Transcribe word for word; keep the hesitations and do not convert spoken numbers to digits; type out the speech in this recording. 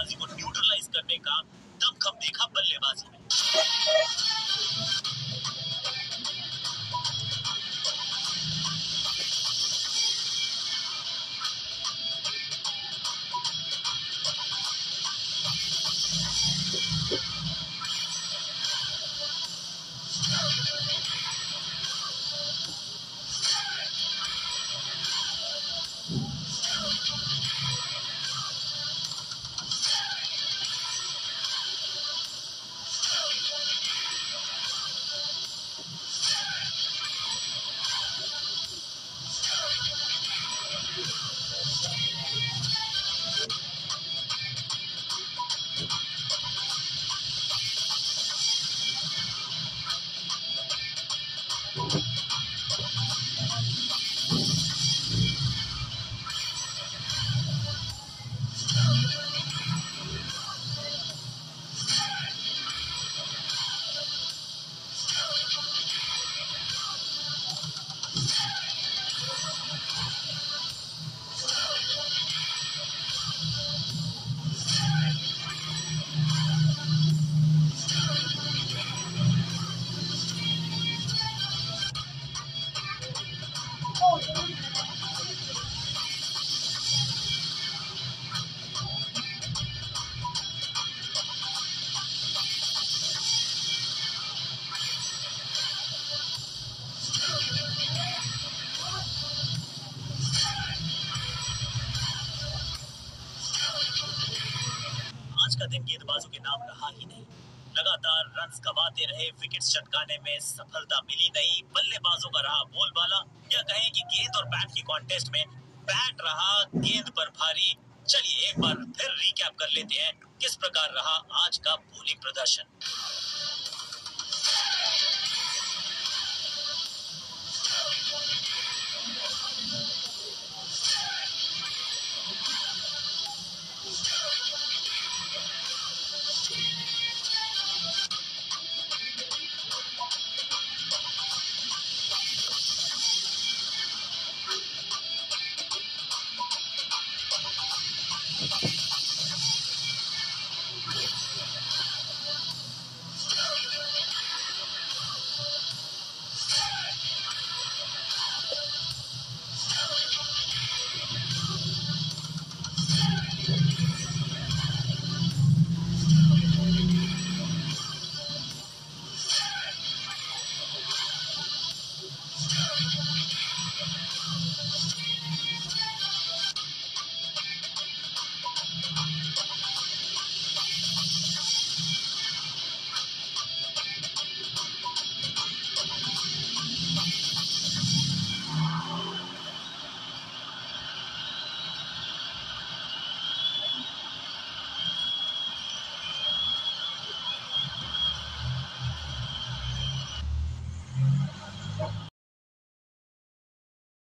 गेंदबाजी को न्यूट्रलाइज करने का दमखम देखा बल्लेबाजी में। आज का दिन गेंदबाजों के नाम रहा ही नहीं। लगातार रन्स कमाते रहे, विकेट्स चटकाने में सफलता मिली नहीं। बल्लेबाजों का रहा बोलबाला, या कहें कि गेंद और बैट की कॉन्टेस्ट में बैट रहा गेंद पर भारी। चलिए एक बार फिर रिकैप कर लेते हैं किस प्रकार रहा आज का बॉलिंग प्रदर्शन।